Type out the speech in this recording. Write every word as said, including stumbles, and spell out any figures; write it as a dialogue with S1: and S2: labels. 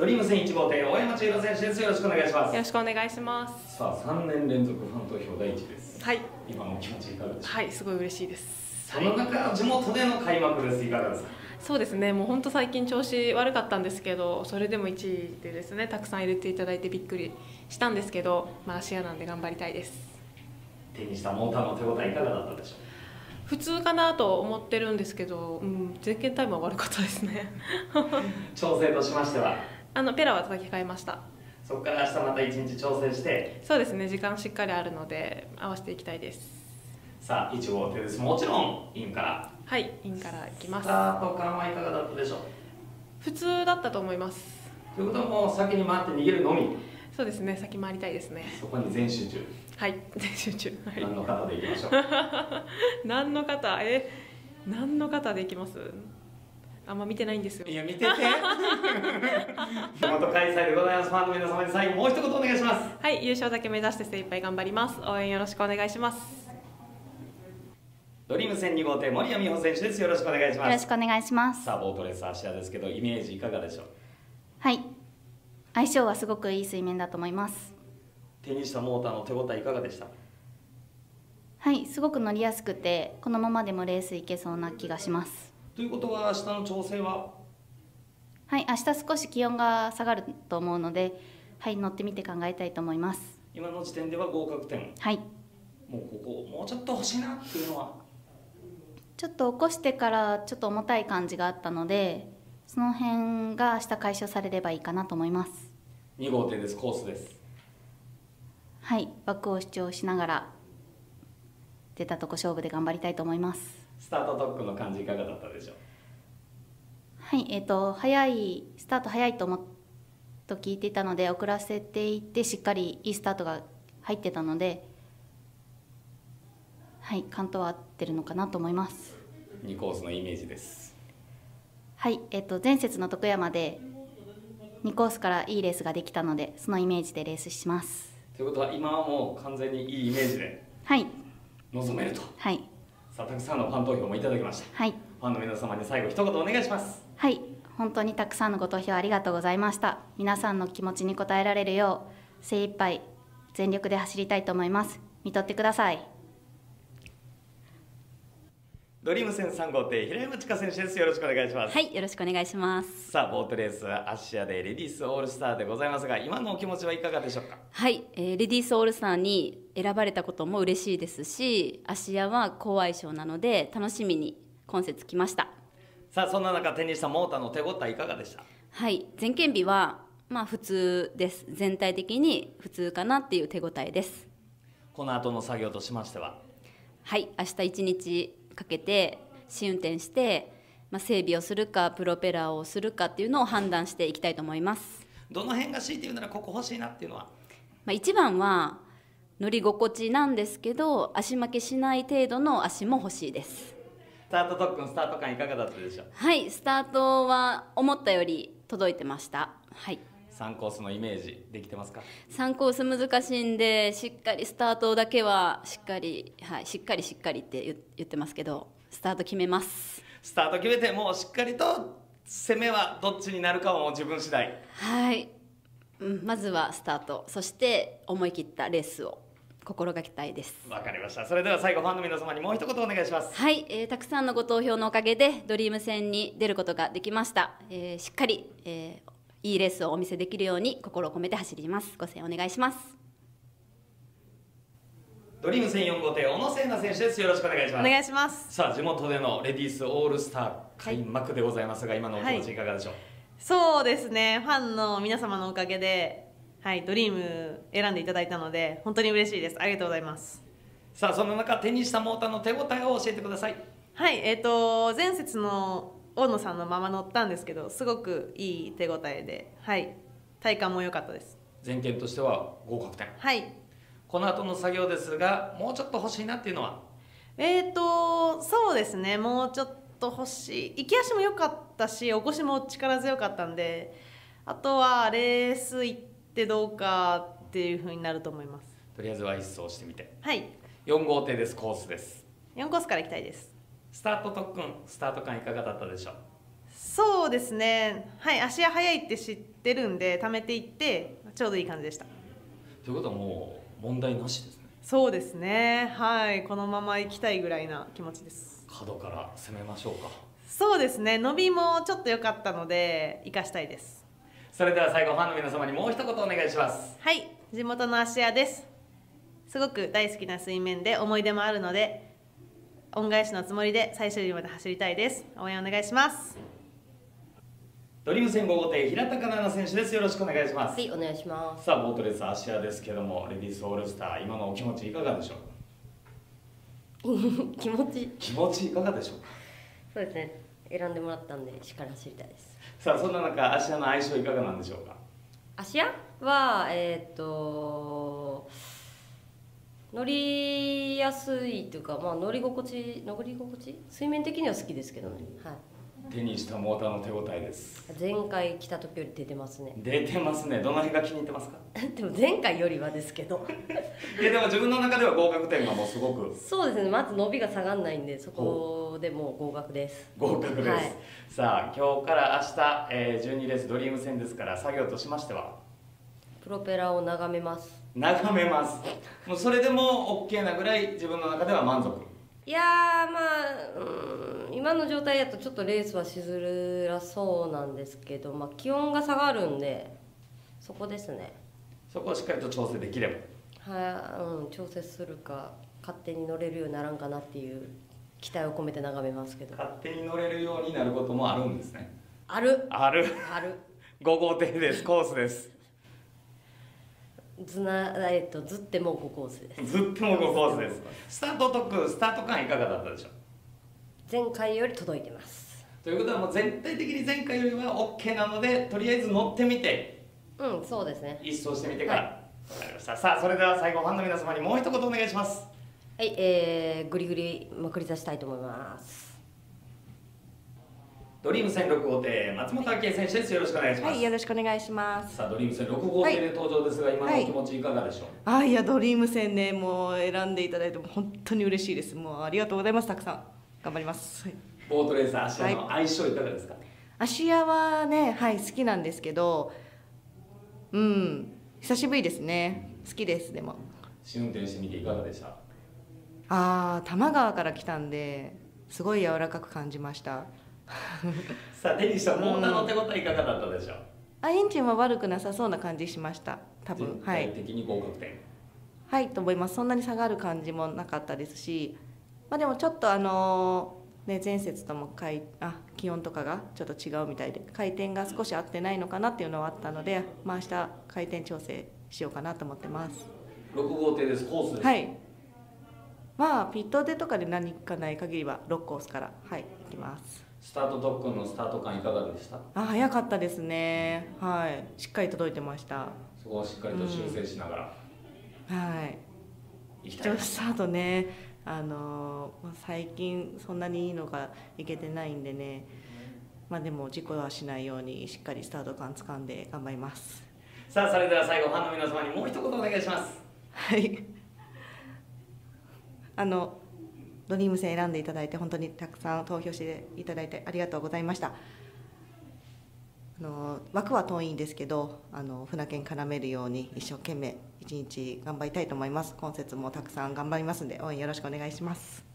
S1: ドリーム戦いち号艇大山千尋選手です。よろしくお願いします。
S2: よろしくお願いします。
S1: さあさんねん連続ファン投票だいいちです。
S2: はい。
S1: 今のお気持ちいかがでしょうか。
S2: はい、すごい嬉しいです。
S1: その中地元での開幕です。いかがですか。
S2: そうですね。もう本当最近調子悪かったんですけど、それでもいちいでですね、たくさん入れていただいてびっくりしたんですけど、まあ芦屋なんで頑張りたいです。
S1: 手にしたモーターの手応えいかがだったでしょう。
S2: 普通かなと思ってるんですけど、うん、前傾タイムは悪かったですね。
S1: 調整としましては。
S2: あのペラは叩き替えました。
S1: そこから明日また一日調整して。
S2: そうですね。時間しっかりあるので合わせていきたいです。
S1: さあいち号艇です。もちろんインから。
S2: はい、インから行きます。
S1: スタート感はいかがだったでしょう。
S2: 普通だったと思います。
S1: ということはもう先に回って逃げるのみ。
S2: そうですね。先回りたいですね。
S1: そこに全集中。
S2: はい、全集中。はい、
S1: 何の方でいきましょう。
S2: 何の方、え、何の方でいきます。あんま見てないんですよ。
S1: いや見てて。地元開催でございます。ファンの皆様に最後もう一言お願いします。
S2: はい、優勝だけ目指して精一杯頑張ります。応援よろしくお願いします。
S1: ドリーム戦に号艇森谷美穂選手です。よろしくお願いします。
S3: よろしくお願いします。
S1: さあボートレース芦屋ですけどイメージいかがでしょう。
S3: はい、相性はすごくいい水面だと思います。
S1: 手にしたモーターの手応えいかがでした。
S3: はい、すごく乗りやすくてこのままでもレースいけそうな気がします。
S1: ということは明日の調整は。
S3: はい、明日少し気温が下がると思うので、はい、乗ってみて考えたいと思います。
S1: 今の時点では合格点。
S3: はい。
S1: もうここもうちょっと欲しいなっていうのは。
S3: ちょっと起こしてからちょっと重たい感じがあったので、その辺が明日解消されればいいかなと思います。
S1: に号艇です。コースです。
S3: はい、枠を主張しながら出たとこ勝負で頑張りたいと思います。
S1: スタート特訓の感じいかがだったでしょう。
S3: はい、えっと早いスタート早いと思っと聞いていたので遅らせていってしっかりいいスタートが入ってたので、はい、関東は合ってるのかなと思います。
S1: にコースのイメージです。
S3: はい、えっと前節の徳山でにコースからいいレースができたので、そのイメージでレースします。
S1: ということは今はもう完全にいいイメージで
S3: はい
S1: 臨めると。
S3: はい。
S1: さあたくさんのファン投票もいただきました。
S3: はい。
S1: ファンの皆様に最後一言お願いします。
S3: はい、本当にたくさんのご投票ありがとうございました。皆さんの気持ちに応えられるよう精一杯全力で走りたいと思います。見とってください。
S1: ドリーム戦さん号艇平山千佳選手です。よろしくお願いします。
S4: はい、よろしくお願いします。
S1: さあボートレース芦屋でレディースオールスターでございますが、今のお気持ちはいかがでしょうか。
S4: はい、えー、レディースオールスターに選ばれたことも嬉しいですし、芦屋は好相性なので楽しみに今節来ました。
S1: さあそんな中手にしたモーターの手応えいかがでした。
S4: はい、前検日はまあ普通です。全体的に普通かなっていう手応えです。
S1: この後の作業としましては。
S4: はい、明日一日かけて試運転して、まあ、整備をするかプロペラをするかっていうのを判断していきたいと思います。
S1: どの辺が強いて言うならここ欲しいなっていうのは。
S4: まあ、一番は乗り心地なんですけど、足負けしない程度の足も欲しいです。
S1: スタート特訓スタート感いかがだったでしょう。
S4: はい、スタートは思ったより届いてました。はい。
S1: さんコースのイメージできてますか。
S4: さんコース難しいんで、しっかりスタートだけはしっかり、はい、しっかりしっかりって言言ってますけど、スタート決めます。
S1: スタート決めてもうしっかりと攻めはどっちになるかはもう自分次第。
S4: はい、うん、まずはスタート、そして思い切ったレースを心がけたいです。
S1: わかりました。それでは最後ファンの皆様にもう一言お願いします。
S4: はい、えー、たくさんのご投票のおかげでドリーム戦に出ることができました。えー、しっかり、えー、いいレースをお見せできるように心を込めて走ります。ご声援お願いします。
S1: ドリーム戦よん号艇小野聖奈選手です。よろしくお願いします。
S2: お願いします。
S1: さあ地元でのレディースオールスター開幕でございますが、はい、今のお気持ちいかがでしょう。はい、
S2: そうですね、ファンの皆様のおかげで、はい、ドリーム選んでいただいたので本当に嬉しいです。ありがとうございます。
S1: さあその中手にしたモーターの手応えを教えてください。
S2: はい、えーと前節の大野さんのまま乗ったんですけど、すごくいい手応えで、はい、体感も良かったです。
S1: 前検としては合格点。
S2: はい。
S1: この後の作業ですが、もうちょっと欲しいなっていうのは。
S2: えーとそうですね、もうちょっと欲しい。行き足も良かったし、起こしも力強かったんで、あとはレース行ってどうかっていう風になると思います。
S1: とりあえずは一掃してみて。
S2: はい。
S1: よん号艇です。コースです。
S2: よんコースから行きたいです。
S1: スタート特訓スタート感いかがだったでしょう。
S2: そうですね、はい、足速いって知ってるんで貯めていってちょうどいい感じでした。
S1: ということはもう問題なしですね。
S2: そうですね、はい、このまま行きたいぐらいな気持ちです。
S1: 角から攻めましょうか。
S2: そうですね、伸びもちょっと良かったので生かしたいです。
S1: それでは最後ファンの皆様にもう一言お願いします。
S2: はい、地元の芦屋です。すごく大好きな水面で思い出もあるので恩返しのつもりで最終日まで走りたいです。応援お願いします。
S1: ドリーム戦ご号艇平高奈々選手です。よろしくお願いします。
S5: はい、お願いします。
S1: さあボートレース芦屋ですけども、レディースオールスター今のお気持ちいかがでしょう。
S5: 気持ち
S1: 気持ちいかがでしょうか。
S5: そうですね、選んでもらったんでしっかり走りたいです。
S1: さあそんな中芦屋の相性いかがなんでしょうか。
S5: 芦屋はえーっと乗りやすいというか、まあ、乗り心地乗り心地水面的には好きですけどね、はい、
S1: 手にしたモーターの手応えです。
S5: 前回来た時より出てますね。
S1: 出てますね。どの辺が気に入ってますか。
S5: でも前回よりはですけど
S1: いやでも自分の中では合格点がもうすごく
S5: そうですね、まず伸びが下がんないんでそこでもう合格です。
S1: 合格です、
S5: はい、
S1: さあ今日から明日、えー、じゅうにレースドリーム戦ですから作業としましては
S5: プロペラを眺めます。
S1: 眺めます。もうそれでも OK なぐらい自分の中では満足。
S5: いやーまあうん今の状態だとちょっとレースはしづらそうなんですけど、まあ、気温が下がるんでそこですね。
S1: そこをしっかりと調整できれば、
S5: はい、うん、調節するか勝手に乗れるようにならんかなっていう期待を込めて眺めますけど。
S1: 勝手に乗れるようになることもあるんですね。
S5: ある
S1: ある
S5: ある
S1: ご号艇です。コースです。
S5: ずなえっとずってもごコースです。
S1: ずってもごコースです。スタート特区スタート感いかがだったでしょう。
S5: 前回より届いてます。
S1: ということはもう全体的に前回よりは OK なのでとりあえず乗ってみて、
S5: うん、そうですね。
S1: 一掃してみてから、
S5: はい、
S1: 分かりました。さあそれでは最後ファンの皆様にもう一言お願いします。
S5: はい、えー、グリグリまくり出したいと思います。
S1: ドリーム戦ろく号艇松本明恵選手です。よろしくお願いします。
S6: はい、よろしくお願いします。
S1: さあドリーム戦ろく号艇で登場ですが、今のお気持ちいかがでしょう。
S6: あ、いや、ドリーム戦ね、もう選んでいただいても本当に嬉しいです。もうありがとうございます。たくさん頑張ります。はい、
S1: ボートレース芦屋の相性いかがですか。
S6: 芦屋はね、はい、好きなんですけど、うん、久しぶりですね。好きです。でも
S1: 試運転してみていかがでした。
S6: ああ、多摩川から来たんですごい柔らかく感じました。
S1: さあ手にしたモーターの手応えいかがだったでしょう。
S6: あ、エンジンは悪くなさそうな感じしました。多分、
S1: 全
S6: はい
S1: 体的に合格点、
S6: はいと思います。そんなに下がる感じもなかったですし、まあ、でもちょっとあのね、前節とも回あ気温とかがちょっと違うみたいで回転が少し合ってないのかなっていうのはあったので、まあ、明日回転調整しようかなと思ってます。
S1: ろく号艇です。コースです。
S6: はい、まあピットでとかで何かない限りはろくコースからはい行きます。
S1: スタート特訓のスタート感いかがでした。
S6: あ、早かったですね。はい、しっかり届いてました。
S1: そこをしっかりと修正しながら、
S6: うん、はい
S1: 行きたい。
S6: スタートね、あのー、最近そんなにいいのがいけてないんでね、まあでも事故はしないようにしっかりスタート感つかんで頑張ります。
S1: さあそれでは最後ファンの皆様にもう一言お願いします。
S6: はいあのドリーム戦選んでいただいて本当にたくさん投票していただいてありがとうございました。あの枠は遠いんですけど、あの船券絡めるように一生懸命一日頑張りたいと思います。今節もたくさん頑張りますので応援よろしくお願いします。